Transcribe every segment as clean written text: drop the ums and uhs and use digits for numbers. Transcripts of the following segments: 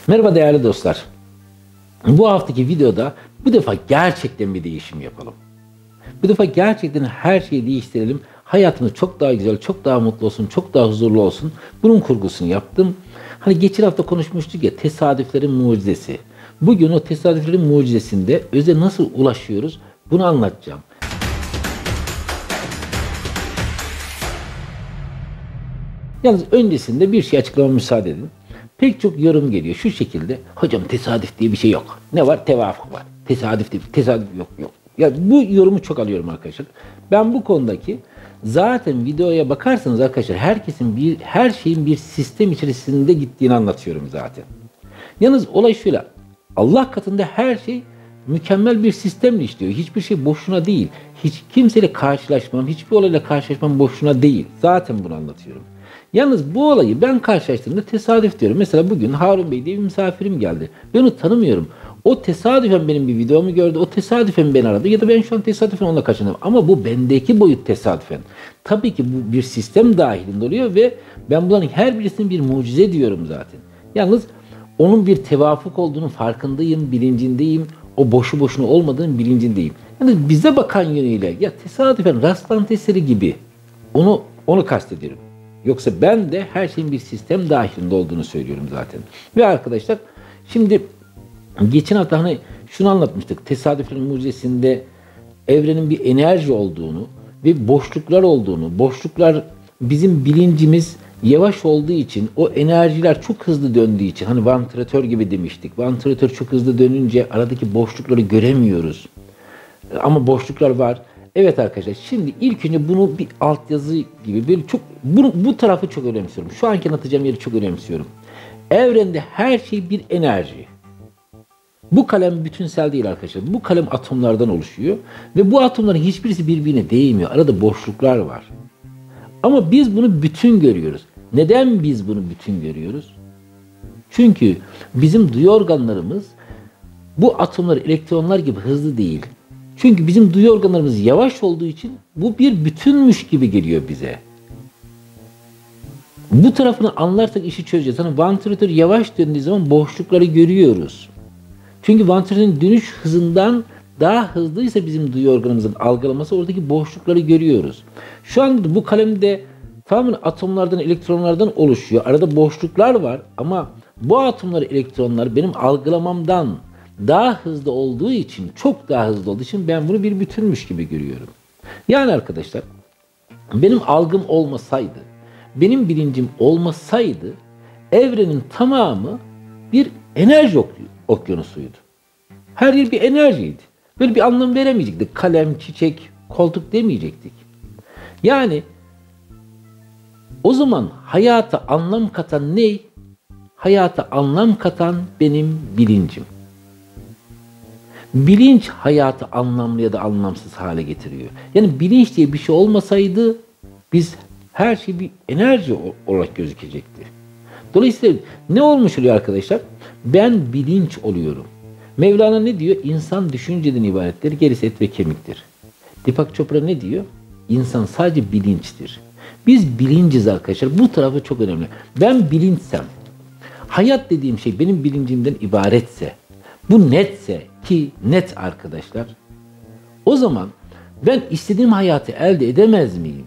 Merhaba değerli dostlar. Bu haftaki videoda bu defa gerçekten bir değişim yapalım. Bu defa gerçekten her şeyi değiştirelim. Hayatımız çok daha güzel, çok daha mutlu olsun, çok daha huzurlu olsun. Bunun kurgusunu yaptım. Hani geçen hafta konuşmuştuk ya, tesadüflerin mucizesi. Bugün o tesadüflerin mucizesinde öze nasıl ulaşıyoruz bunu anlatacağım. Yalnız öncesinde bir şey açıklamama müsaade edin. Pek çok yorum geliyor şu şekilde. Hocam tesadüf diye bir şey yok. Ne var? Tevafuk var. Tesadüf diye tesadüf yok. Ya bu yorumu çok alıyorum arkadaşlar. Ben bu konudaki zaten videoya bakarsanız arkadaşlar her şeyin bir sistem içerisinde gittiğini anlatıyorum zaten. Yalnız olay şöyle. Allah katında her şey mükemmel bir sistemle işliyor. Hiçbir şey boşuna değil. Hiç kimseyle karşılaşmam, hiçbir olayla karşılaşmam boşuna değil. Zaten bunu anlatıyorum. Yalnız bu olayı ben karşılaştığımda tesadüf diyorum. Mesela bugün Harun Bey diye bir misafirim geldi. Ben onu tanımıyorum. O tesadüfen benim bir videomu gördü. O tesadüfen beni aradı. Ya da ben şu an tesadüfen onunla karşılaştım. Ama bu bendeki boyut tesadüfen. Tabii ki bu bir sistem dahilinde oluyor ve ben bunların her birisini bir mucize diyorum zaten. Yalnız onun bir tevafuk olduğunu farkındayım, bilincindeyim. O boşu boşuna olmadığının bilincindeyim. Yani bize bakan yönüyle ya tesadüfen rastlantı eseri gibi onu kastediyorum. Yoksa ben de her şeyin bir sistem dahilinde olduğunu söylüyorum zaten. Ve arkadaşlar şimdi geçen hafta hani şunu anlatmıştık. Tesadüflerin mucizesinde evrenin bir enerji olduğunu ve boşluklar olduğunu, boşluklar bizim bilincimiz yavaş olduğu için, o enerjiler çok hızlı döndüğü için, hani vantilatör gibi demiştik. Vantilatör çok hızlı dönünce aradaki boşlukları göremiyoruz. Ama boşluklar var. Evet arkadaşlar, şimdi ilk önce bunu bir altyazı gibi böyle çok bu tarafı çok önemsiyorum. Şu anki anlatacağım yeri çok önemsiyorum. Evrende her şey bir enerji. Bu kalem bütünsel değil arkadaşlar. Bu kalem atomlardan oluşuyor ve bu atomların hiçbirisi birbirine değmiyor. Arada boşluklar var. Ama biz bunu bütün görüyoruz. Neden biz bunu bütün görüyoruz? Çünkü bizim duyu organlarımız bu atomlar elektronlar gibi hızlı değil. Çünkü bizim duyu organlarımız yavaş olduğu için bu bir bütünmüş gibi geliyor bize. Bu tarafını anlarsak işi çözeceğiz. Hani vantilatör yavaş döndüğü zaman boşlukları görüyoruz. Çünkü vantilatörün dönüş hızından daha hızlıysa bizim duyu organımızın algılaması oradaki boşlukları görüyoruz. Şu anda bu kalemde tamamen atomlardan, elektronlardan oluşuyor. Arada boşluklar var ama bu atomlar, elektronlar benim algılamamdan daha hızlı olduğu için, çok daha hızlı olduğu için ben bunu bir bütünmüş gibi görüyorum. Yani arkadaşlar, benim algım olmasaydı, benim bilincim olmasaydı, evrenin tamamı bir enerji okyanusuydu. Her yer bir enerjiydi. Böyle bir anlam veremeyecektik. Kalem, çiçek, koltuk demeyecektik. Yani o zaman hayata anlam katan ne? Hayata anlam katan benim bilincim. Bilinç hayatı anlamlı ya da anlamsız hale getiriyor. Yani bilinç diye bir şey olmasaydı biz her şey bir enerji olarak gözükecekti. Dolayısıyla ne olmuş oluyor arkadaşlar? Ben bilinç oluyorum. Mevlana ne diyor? İnsan düşünceden ibarettir, gerisi et ve kemiktir. Deepak Chopra ne diyor? İnsan sadece bilinçtir. Biz bilinciz arkadaşlar. Bu tarafı çok önemli. Ben bilinçsem, hayat dediğim şey benim bilincimden ibaretse, bu netse ki net arkadaşlar, o zaman ben istediğim hayatı elde edemez miyim?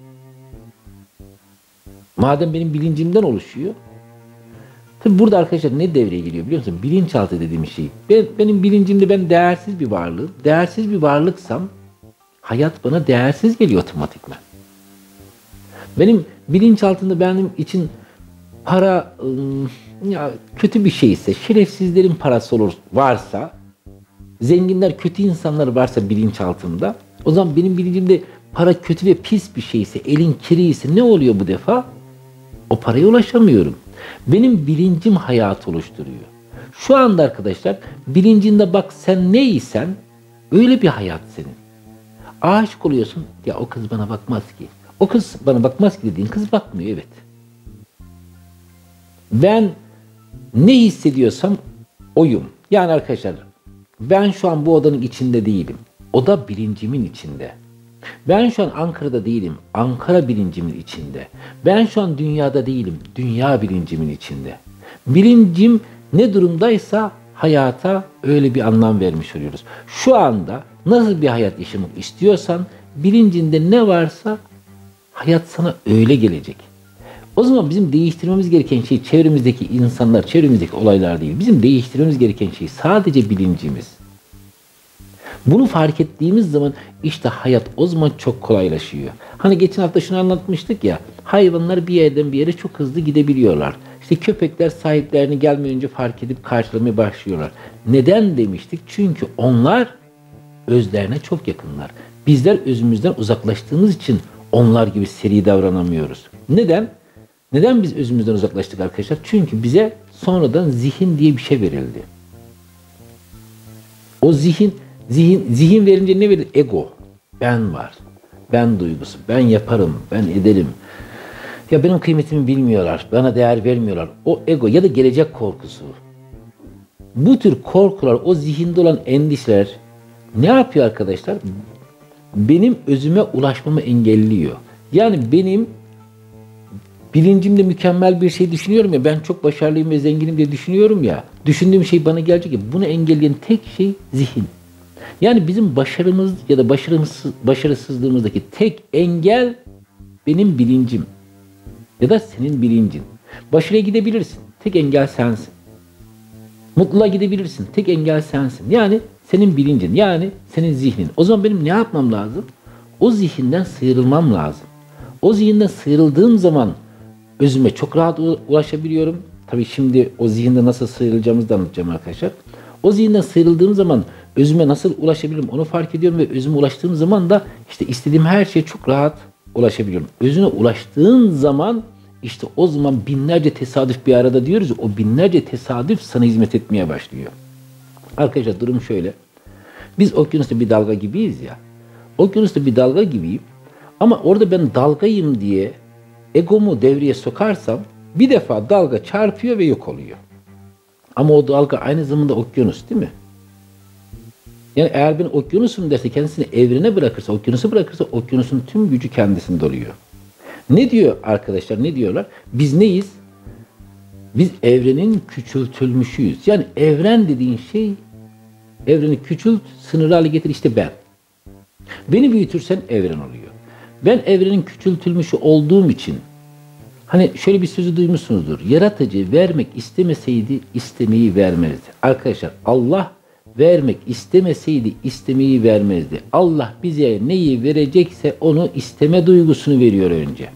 Madem benim bilincimden oluşuyor. Tabi burada arkadaşlar ne devreye giriyor biliyor musun? Bilinçaltı dediğim şey. Benim bilincimde ben değersiz bir varlığım. Değersiz bir varlıksam hayat bana değersiz geliyor otomatikman. Benim bilinçaltında benim için para ya kötü bir şeyse, şerefsizlerin parası varsa, zenginler kötü insanlar varsa bilinçaltımda, o zaman benim bilincimde para kötü ve pis bir şeyse, elin kiri ise ne oluyor bu defa? O paraya ulaşamıyorum. Benim bilincim hayatı oluşturuyor. Şu anda arkadaşlar bilincinde bak sen neysen öyle bir hayat senin. Aşık oluyorsun ya o kız bana bakmaz ki. O kız bana bakmaz ki dediğin kız bakmıyor evet. Ben ne hissediyorsam oyum. Yani arkadaşlar ben şu an bu odanın içinde değilim. Oda bilincimin içinde. Ben şu an Ankara'da değilim. Ankara bilincimin içinde. Ben şu an dünyada değilim. Dünya bilincimin içinde. Bilincim ne durumdaysa hayata öyle bir anlam vermiş oluyoruz. Şu anda nasıl bir hayat yaşamak istiyorsan bilincinde ne varsa hayat sana öyle gelecek. O zaman bizim değiştirmemiz gereken şey çevremizdeki insanlar, çevremizdeki olaylar değil. Bizim değiştirmemiz gereken şey sadece bilincimiz. Bunu fark ettiğimiz zaman işte hayat o zaman çok kolaylaşıyor. Hani geçen hafta şunu anlatmıştık ya, hayvanlar bir yerden bir yere çok hızlı gidebiliyorlar. İşte köpekler sahiplerini gelmeden önce fark edip karşılamaya başlıyorlar. Neden demiştik? Çünkü onlar özlerine çok yakınlar. Bizler özümüzden uzaklaştığımız için onlar gibi seri davranamıyoruz. Neden? Neden biz özümüzden uzaklaştık arkadaşlar? Çünkü bize sonradan zihin diye bir şey verildi. O zihin verince ne verir? Ego. Ben var. Ben duygusu. Ben yaparım. Ben ederim. Ya benim kıymetimi bilmiyorlar. Bana değer vermiyorlar. O ego ya da gelecek korkusu. Bu tür korkular, o zihinde olan endişeler ne yapıyor arkadaşlar? Benim özüme ulaşmamı engelliyor. Yani benim bilincimde mükemmel bir şey düşünüyorum ya, ben çok başarılıyım ve zenginim diye düşünüyorum ya, düşündüğüm şey bana gelecek ya, bunu engelleyen tek şey zihin. Yani bizim başarımız ya da başarısızlığımızdaki tek engel benim bilincim ya da senin bilincin. Başarıya gidebilirsin, tek engel sensin. Mutluluğa gidebilirsin, tek engel sensin. Yani senin bilincin, yani senin zihnin. O zaman benim ne yapmam lazım? O zihinden sıyrılmam lazım. O zihinden sıyrıldığım zaman özüme çok rahat ulaşabiliyorum. Tabii şimdi o zihinde nasıl sıyrılacağımızı da anlatacağım arkadaşlar. O zihinden sıyrıldığım zaman özüme nasıl ulaşabilirim onu fark ediyorum ve özüme ulaştığım zaman da işte istediğim her şeye çok rahat ulaşabiliyorum. Özüne ulaştığın zaman işte o zaman binlerce tesadüf bir arada diyoruz ya, o binlerce tesadüf sana hizmet etmeye başlıyor. Arkadaşlar durum şöyle. Biz okyanusta bir dalga gibiyiz ya. Okyanusta bir dalga gibiyim. Ama orada ben dalgayım diye egomu devreye sokarsam bir defa dalga çarpıyor ve yok oluyor. Ama o dalga aynı zamanda okyanus değil mi? Yani eğer ben okyanusum derse, kendisini evrene bırakırsa, okyanusu bırakırsa okyanusun tüm gücü kendisinde oluyor. Ne diyor arkadaşlar? Ne diyorlar? Biz neyiz? Biz evrenin küçültülmüşüyüz. Yani evren dediğin şey, evreni küçült, sınırlı hale getir, işte ben. Beni büyütürsen evren oluyor. Ben evrenin küçültülmüşü olduğum için, hani şöyle bir sözü duymuşsunuzdur. Yaratıcı vermek istemeseydi istemeyi vermezdi. Arkadaşlar Allah vermek istemeseydi istemeyi vermezdi. Allah bize neyi verecekse onu isteme duygusunu veriyor önce.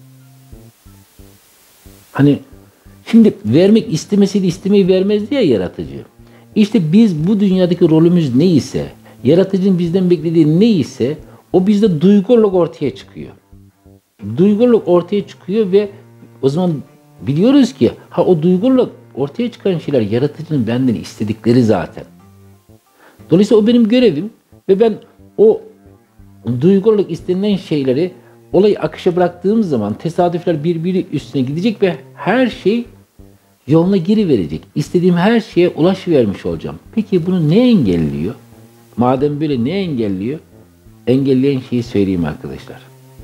Hani şimdi vermek istemeseydi istemeyi vermezdi ya yaratıcı. İşte biz bu dünyadaki rolümüz neyse, yaratıcının bizden beklediği neyse o bizde duygu olarak ortaya çıkıyor. Duygu olarak ortaya çıkıyor ve o zaman biliyoruz ki o duygu olarak ortaya çıkan şeyler yaratıcının benden istedikleri zaten. Dolayısıyla o benim görevim ve ben o duygu olarak istenilen şeyleri olayı akışa bıraktığım zaman tesadüfler birbiri üstüne gidecek ve her şey yoluna geri verecek. İstediğim her şeye ulaşıvermiş olacağım. Peki bunu ne engelliyor? Madem böyle ne engelliyor? Engelleyen şeyi söyleyeyim arkadaşlar.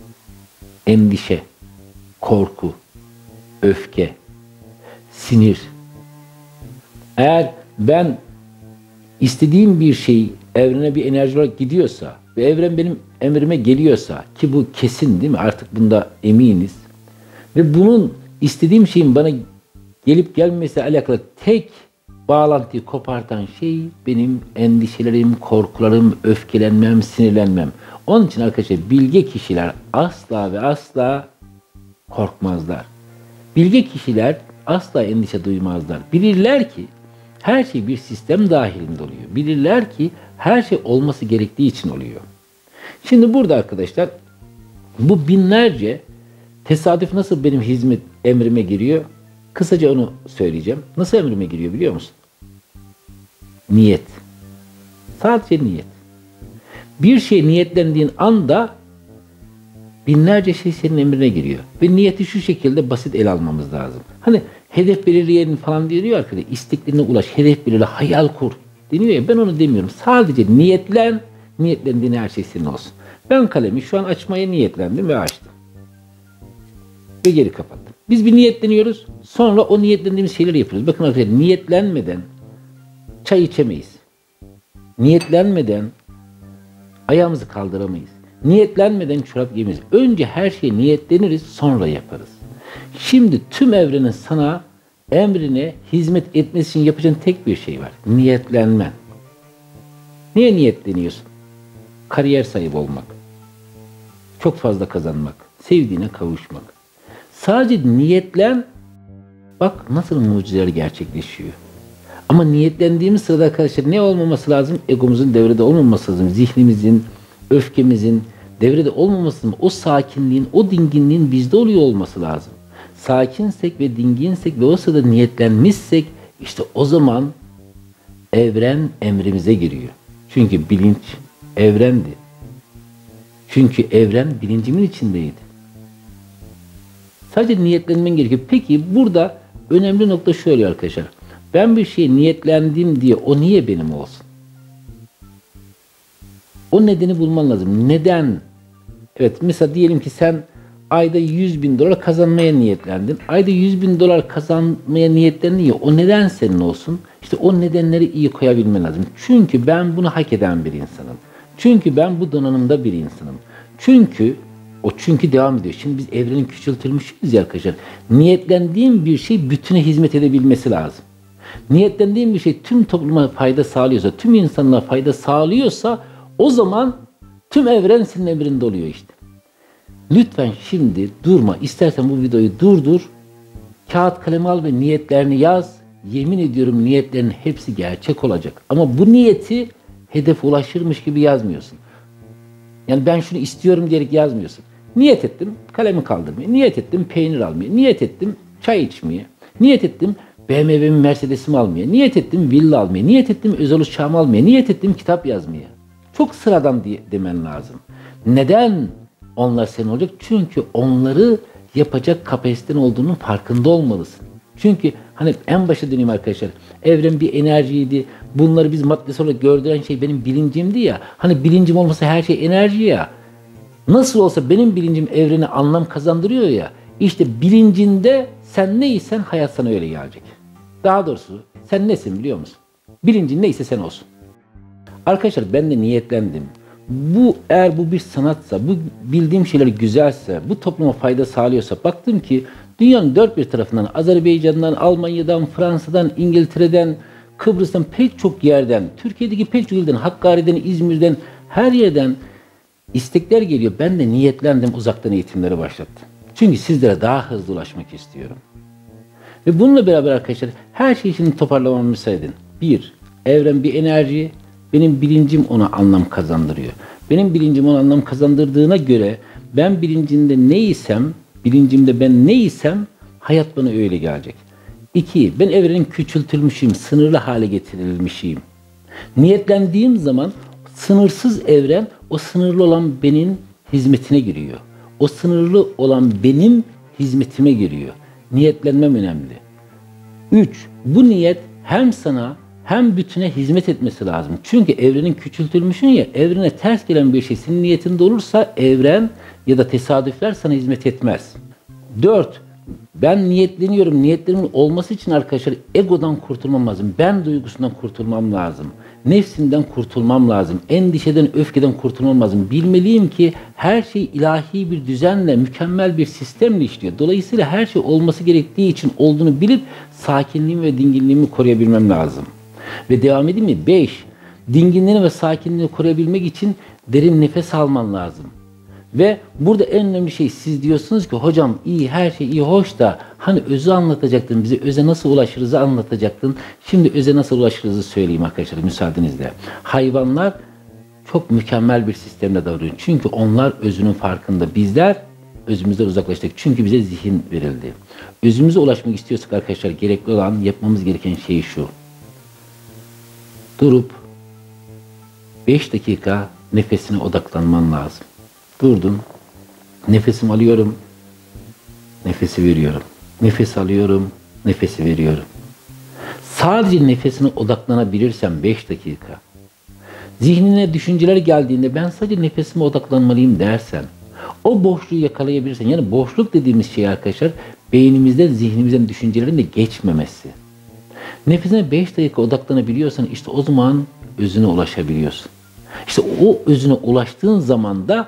Endişe, korku, öfke, sinir. Eğer ben istediğim bir şey evrene bir enerji olarak gidiyorsa ve evren benim emrime geliyorsa, ki bu kesin değil mi? Artık bunda eminiz. Ve bunun istediğim şeyin bana gelip gelmesiyle alakalı tek bağlantıyı kopartan şey benim endişelerim, korkularım, öfkelenmem, sinirlenmem. Onun için arkadaşlar bilge kişiler asla ve asla korkmazlar. Bilge kişiler asla endişe duymazlar. Bilirler ki her şey bir sistem dahilinde oluyor. Bilirler ki her şey olması gerektiği için oluyor. Şimdi burada arkadaşlar bu binlerce tesadüf nasıl benim emrime giriyor? Kısaca onu söyleyeceğim. Nasıl emrime giriyor biliyor musun? Niyet. Sadece niyet. Bir şey niyetlendiğin anda binlerce şey senin emrine giriyor. Ve niyeti şu şekilde basit ele almamız lazım. Hani hedef belirleyenin falan diyor arkadaşlar. İsteklerine ulaş, hedef belirle, hayal kur deniyor ya, ben onu demiyorum. Sadece niyetlen, niyetlendiğin her şey senin olsun. Ben kalemi şu an açmaya niyetlendim ve açtım. Ve geri kapattım. Biz bir niyetleniyoruz. Sonra o niyetlendiğimiz şeyleri yapıyoruz. Bakın arkadaşlar, niyetlenmeden çay içemeyiz. Niyetlenmeden ayağımızı kaldıramayız. Niyetlenmeden çorap giyemeyiz. Önce her şeye niyetleniriz, sonra yaparız. Şimdi tüm evrenin sana emrine hizmet etmesi için yapacağın tek bir şey var. Niyetlenmen. Niye niyetleniyorsun? Kariyer sahibi olmak. Çok fazla kazanmak. Sevdiğine kavuşmak. Sadece niyetlen, bak nasıl mucizeler gerçekleşiyor. Ama niyetlendiğimiz sırada arkadaşlar ne olmaması lazım? Egomuzun devrede olmaması lazım. Zihnimizin, öfkemizin devrede olmaması lazım. O sakinliğin, o dinginliğin bizde oluyor olması lazım. Sakinsek ve dinginsek ve o sırada niyetlenmişsek işte o zaman evren emrimize giriyor. Çünkü bilinç evrendi. Çünkü evren bilincimin içindeydi. Sadece niyetlenmen gerekiyor. Peki burada önemli nokta şu oluyor arkadaşlar. Ben bir şeye niyetlendim diye o niye benim olsun? O nedeni bulman lazım. Neden? Evet, mesela diyelim ki sen ayda 100.000 dolar kazanmaya niyetlendin. Ayda 100.000 dolar kazanmaya niyetlendin ya, o neden senin olsun? İşte o nedenleri iyi koyabilmen lazım. Çünkü ben bunu hak eden bir insanım. Çünkü ben bu donanımda bir insanım. Çünkü devam ediyor. Şimdi biz evrenin küçültülmüşüz ya arkadaşlar. Niyetlendiğim bir şey bütüne hizmet edebilmesi lazım. Niyetlendiğim bir şey tüm topluma fayda sağlıyorsa, tüm insanlığa fayda sağlıyorsa o zaman tüm evren senin emrinde oluyor işte. Lütfen şimdi durma. İstersen bu videoyu durdur. Kağıt kalem al ve niyetlerini yaz. Yemin ediyorum niyetlerin hepsi gerçek olacak. Ama bu niyeti hedefe ulaşırmış gibi yazmıyorsun. Yani ben şunu istiyorum diyerek yazmıyorsun. Niyet ettim kalemi kaldırmaya. Niyet ettim peynir almaya. Niyet ettim çay içmeye. Niyet ettim BMW'mi Mercedes'imi almaya. Niyet ettim villa almaya. Niyet ettim özel uçağımı almaya. Niyet ettim kitap yazmaya. Çok sıradan demen lazım. Neden onlar senin olacak? Çünkü onları yapacak kapasiten olduğunun farkında olmalısın. Çünkü hani en başa döneyim arkadaşlar. Evren bir enerjiydi. Bunları biz maddesel olarak gördüren şey benim bilincimdi ya. Hani bilincim olmasa her şey enerji ya. Nasıl olsa benim bilincim evrene anlam kazandırıyor ya. İşte bilincinde sen neysen hayat sana öyle gelecek. Daha doğrusu sen nesin biliyor musun? Bilincin neyse sen olsun. Arkadaşlar ben de niyetlendim. Eğer bu bir sanatsa, bu bildiğim şeyler güzelse, bu topluma fayda sağlıyorsa, baktım ki dünyanın dört bir tarafından, Azerbaycan'dan, Almanya'dan, Fransa'dan, İngiltere'den, Kıbrıs'tan pek çok yerden, Türkiye'deki pek çok ilden, Hakkari'den, İzmir'den, her yerden istekler geliyor. Ben de niyetlendim, uzaktan eğitimleri başlattım. Çünkü sizlere daha hızlı ulaşmak istiyorum. Ve bununla beraber arkadaşlar her şeyi şimdi toparlamamı müsaade edin. 1. Evren bir enerji. Benim bilincim ona anlam kazandırıyor. Benim bilincim ona anlam kazandırdığına göre ben bilincimde ben neysem hayat bana öyle gelecek. 2. Ben evrenin küçültülmüşüm, sınırlı hale getirilmişim. Niyetlendiğim zaman sınırsız evren o sınırlı olan benim hizmetine giriyor. O sınırlı olan benim hizmetime giriyor. Niyetlenmem önemli. 3. Bu niyet hem sana hem bütüne hizmet etmesi lazım. Çünkü evrenin küçültülmüşün ya, evrene ters gelen bir şey senin niyetinde olursa evren ya da tesadüfler sana hizmet etmez. 4. Ben niyetleniyorum. Niyetlerimin olması için arkadaşlar egodan kurtulmam lazım. Ben duygusundan kurtulmam lazım. Nefsimden kurtulmam lazım. Endişeden, öfkeden kurtulmam lazım. Bilmeliyim ki her şey ilahi bir düzenle, mükemmel bir sistemle işliyor. Dolayısıyla her şey olması gerektiği için olduğunu bilip sakinliğimi ve dinginliğimi koruyabilmem lazım. Ve devam edeyim mi? 5. Dinginliğini ve sakinliğini koruyabilmek için derin nefes alman lazım. Ve burada en önemli şey, siz diyorsunuz ki hocam iyi, her şey iyi, hoş da hani özü anlatacaktın, bize öze nasıl ulaşırızı anlatacaktın. Şimdi öze nasıl ulaşırızı söyleyeyim arkadaşlar müsaadenizle. Hayvanlar çok mükemmel bir sistemle davranıyor. Çünkü onlar özünün farkında. Bizler özümüzden uzaklaştık. Çünkü bize zihin verildi. Özümüze ulaşmak istiyorsak arkadaşlar gerekli olan, yapmamız gereken şey şu. Durup 5 dakika nefesine odaklanman lazım. Durdum. Nefesimi alıyorum. Nefesi veriyorum. Nefes alıyorum. Nefesi veriyorum. Sadece nefesine odaklanabilirsem 5 dakika. Zihnine düşünceler geldiğinde ben sadece nefesime odaklanmalıyım dersen, o boşluğu yakalayabilirsen, yani boşluk dediğimiz şey arkadaşlar beynimizden, zihnimizden düşüncelerin de geçmemesi. Nefesine 5 dakika odaklanabiliyorsan işte o zaman özüne ulaşabiliyorsun. İşte o özüne ulaştığın zaman da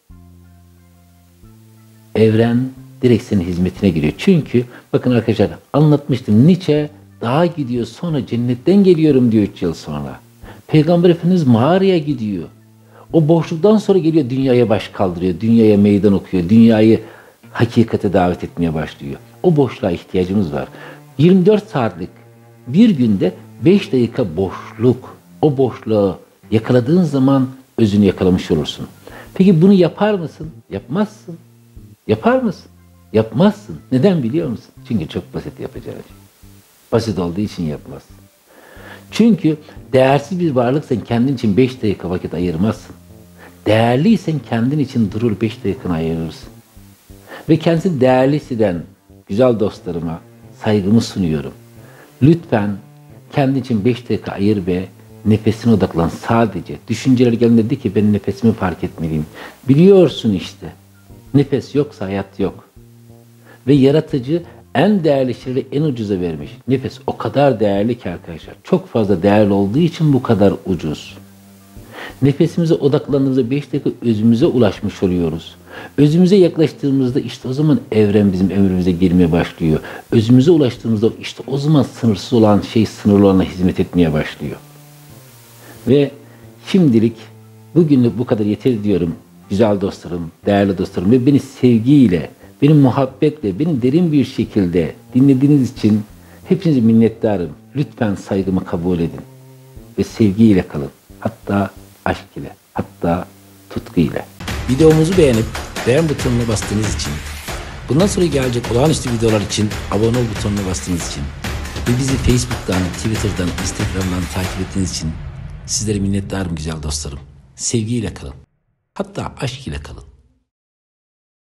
evren direkt senin hizmetine giriyor. Çünkü bakın arkadaşlar, anlatmıştım, Nietzsche dağa gidiyor, sonra cennetten geliyorum diyor 3 yıl sonra. Peygamber Efendimiz mağaraya gidiyor. O boşluktan sonra geliyor, dünyaya baş kaldırıyor, dünyaya meydan okuyor, dünyayı hakikate davet etmeye başlıyor. O boşluğa ihtiyacımız var. 24 saatlik bir günde 5 dakika boşluk. O boşluğu yakaladığın zaman özünü yakalamış olursun. Peki bunu yapar mısın? Yapmazsın. Yapar mısın? Yapmazsın. Neden biliyor musun? Çünkü çok basit yapacağın şey. Basit olduğu için yapmazsın. Çünkü değersiz bir varlıksan kendin için 5 dakika vakit ayırmazsın. Değerliysen kendin için durur 5 dakikanı ayırırsın. Ve kendisi değerli hisseden güzel dostlarıma saygımı sunuyorum. Lütfen kendin için 5 dakika ayır ve nefesine odaklan sadece. Düşünceler geldiğinde de ki ben nefesimi fark etmeliyim. Biliyorsun işte. Nefes yoksa hayat yok. Ve yaratıcı en değerli şeyleri en ucuza vermiş. Nefes o kadar değerli ki arkadaşlar. Çok fazla değerli olduğu için bu kadar ucuz. Nefesimize odaklandığımızda 5 dakika özümüze ulaşmış oluyoruz. Özümüze yaklaştığımızda işte o zaman evren bizim ömrümüze girmeye başlıyor. Özümüze ulaştığımızda işte o zaman sınırsız olan şey sınırlı olana hizmet etmeye başlıyor. Ve şimdilik bugünlük bu kadar yeter diyorum güzel dostlarım, değerli dostlarım ve beni sevgiyle, beni muhabbetle, beni derin bir şekilde dinlediğiniz için hepinize minnettarım. Lütfen saygımı kabul edin ve sevgiyle kalın. Hatta aşk ile, hatta tutku ile. Videomuzu beğenip beğen butonuna bastığınız için, bundan sonra gelecek olağanüstü videolar için abone ol butonuna bastığınız için ve bizi Facebook'tan, Twitter'dan, Instagram'dan takip ettiğiniz için sizlere minnettarım güzel dostlarım. Sevgiyle kalın. Hatta aşk ile kalın.